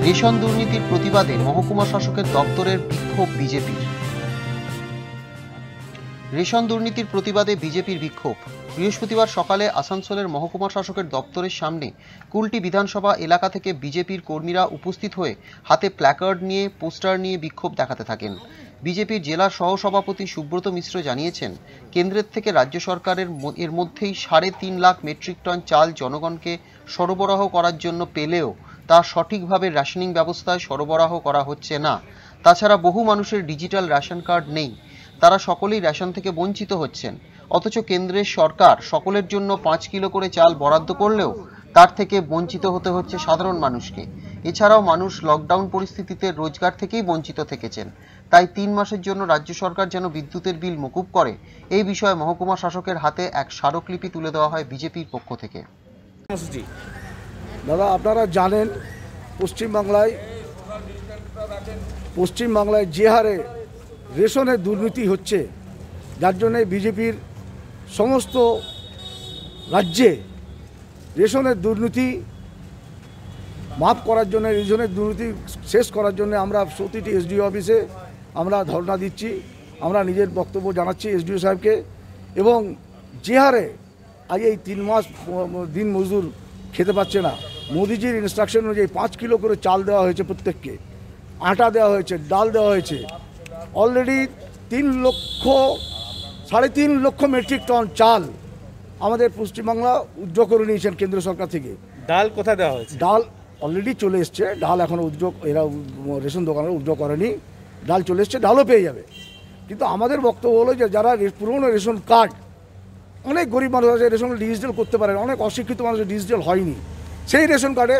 Ration দুর্নীতির প্রতিবাদে মহকুমা শাসকের দপ্তরের বিক্ষোভ বিজেপির। রেশন দুর্নীতির প্রতিবাদে বিজেপির বিক্ষোভ। বৃহস্পতিবার সকালে আসানসোলের মহকুমা শাসকের দপ্তরের সামনে কুলটি বিধানসভা এলাকা থেকে বিজেপির কর্মীরা উপস্থিত হয়ে হাতে প্ল্যাকার্ড নিয়ে পোস্টার নিয়ে বিক্ষোভ দেখাতে থাকেন। বিজেপির জেলা সহসভাপতি সুব্রত মিশ্র জানিয়েছেন, কেন্দ্রের থেকে রাজ্য সরকারের এর মধ্যেই 3.5 লাখ মেট্রিক টন চাল জনগণকে সরবরাহ করার জন্য পেলেও তা সঠিকভাবে রেশনিং ব্যবস্থায় সরবরাহ করা হচ্ছে না। তাছাড়া বহু মানুষের ডিজিটাল রেশন কার্ড নেই, তারা সকলেই রেশন থেকে বঞ্চিত হচ্ছেন। অথচ কেন্দ্রের সরকার সকলের জন্য 5 কিলো করে চাল বরাদ্দ করলেও তার থেকে বঞ্চিত হতে হচ্ছে সাধারণ মানুষকে। এছাড়াও মানুষ লকডাউন পরিস্থিতিতে রোজগার থেকেই বঞ্চিত থেকেছেন। তাই 3 মাসের জন্য রাজ্য সরকার যেন বিদ্যুতের বিল মকুব করে, এই বিষয়ে মহকুমা শাসকের হাতে এক স্মারকলিপি তুলে দেওয়া হয় বিজেপির পক্ষ থেকে। দাদা, আপনারা জানেন পশ্চিমবাংলায় যে হারে রেশনের দুর্নীতি হচ্ছে, যার জন্যে বিজেপির সমস্ত রাজ্যে রেশনের দুর্নীতি মাফ করার জন্য, রেশনের দুর্নীতি শেষ করার জন্য আমরা প্রতিটি এসডিও অফিসে আমরা ধর্ণা দিচ্ছি। আমরা নিজের বক্তব্য জানাচ্ছি এসডিও সাহেবকে। এবং যে হারে আজ এই 3 মাস দিন মজদুর খেতে পাচ্ছে না, মোদিজির ইনস্ট্রাকশন অনুযায়ী 5 কিলো করে চাল দেওয়া হয়েছে, প্রত্যেককে আটা দেওয়া হয়েছে, ডাল দেওয়া হয়েছে। অলরেডি 3.5 লক্ষ মেট্রিক টন চাল আমাদের পশ্চিমবাংলা উদ্যোগ করে নিয়েছেন কেন্দ্র সরকার থেকে। ডাল কোথায় দেওয়া হয়েছে? ডাল অলরেডি চলে এসছে। ডাল এখনও এরা রেশন দোকানের উদ্যোগ করেনি। ডাল চলে এসছে, ডালও পেয়ে যাবে। কিন্তু আমাদের বক্তব্য হলো যে যারা পুরনো রেশন কার্ড, অনেক গরিব মানুষ আছে রেশন ডিজিটাল করতে পারে, অনেক অশিক্ষিত মানুষ ডিজিটাল হয়নি, সেই রেশন কার্ডে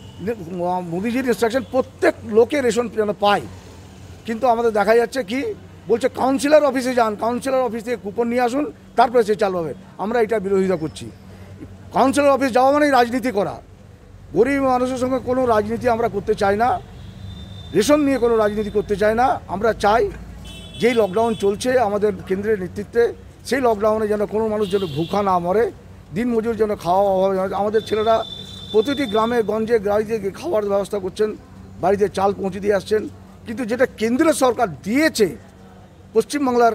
মোদিজির ইনস্ট্রাকশন প্রত্যেক লোকে রেশন যেন পায়। কিন্তু আমাদের দেখা যাচ্ছে কি বলছে, কাউন্সিলর অফিসে যান, কাউন্সিলর অফিস থেকে কুপন নিয়ে আসুন, তারপরে সে চাল পাবে। আমরা এটা বিরোধিতা করছি। কাউন্সিলর অফিস যাওয়া মানেই রাজনীতি করা। গরিব মানুষের সঙ্গে কোনো রাজনীতি আমরা করতে চাই না, রেশন নিয়ে কোনো রাজনীতি করতে চাই না। আমরা চাই যেই লকডাউন চলছে আমাদের কেন্দ্রের নেতৃত্বে, সেই লকডাউনে যেন কোনো মানুষ যেন ভুখা না মরে, দিনমজুর যেন খাওয়া অভাবে। আমাদের ছেলেরা প্রতিটি গ্রামে গঞ্জে গাড়িতে খাওয়ার ব্যবস্থা করছেন, বাড়িতে চাল পৌঁছে দিয়ে আসছেন। কিন্তু যেটা কেন্দ্রীয় সরকার দিয়েছে পশ্চিমবাংলার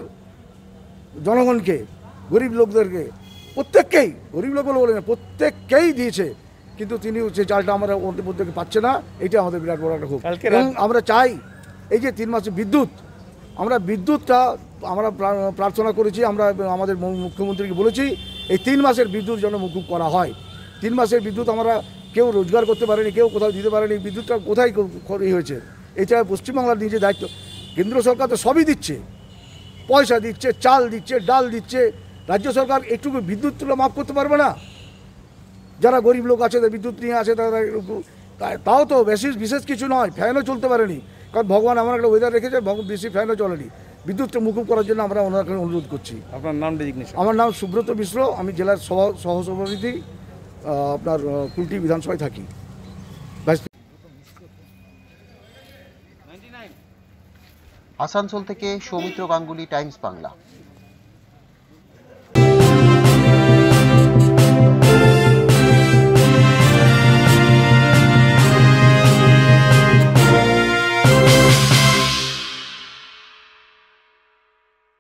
জনগণকে, গরিব লোকদেরকে, প্রত্যেককেই, গরিব লোক বলে না, প্রত্যেককেই দিয়েছে, কিন্তু তিনি সেই চালটা আমরা প্রত্যেকে পাচ্ছে না। এটা আমাদের বিরাট বড় একটা ক্ষোভ। এবং আমরা চাই এই যে 3 মাসে বিদ্যুৎ, আমরা বিদ্যুৎটা আমরা প্রার্থনা করেছি, আমরা আমাদের মুখ্যমন্ত্রীকে বলেছি এই 3 মাসের বিদ্যুৎ যেন মকুব করা হয়। 3 মাসের বিদ্যুৎ আমরা কেউ রোজগার করতে পারেনি, কেউ কোথাও দিতে পারেনি। বিদ্যুৎটা কোথায় হয়েছে, এটা পশ্চিমবাংলার নিজের দায়িত্ব। কেন্দ্র সরকার তো সবই দিচ্ছে, পয়সা দিচ্ছে, চাল দিচ্ছে, ডাল দিচ্ছে। রাজ্য সরকার একটু বিদ্যুৎ তুলে মাফ করতে পারবে না? যারা গরিব লোক আছে, বিদ্যুৎ নিয়ে আসে, তারা তাও তো বিশেষ কিছু নয়, ফ্যানও চলতে পারেনি। কারণ ভগবান আমার একটা ওয়েদার রেখেছে, বেশি ফ্যানও চলেনি। বিদ্যুৎটা মুকুব করার জন্য আমরা ওনাকে অনুরোধ করছি। আপনার নাম ডেজিগনেশন? আমার নাম সুব্রত মিশ্র, আমি জেলার সহসভাপতি, আপনার কুলটি বিধানসভায় থাকি। আসানসোল থেকে সৌমিত্র গাঙ্গুলি, টাইমস বাংলা।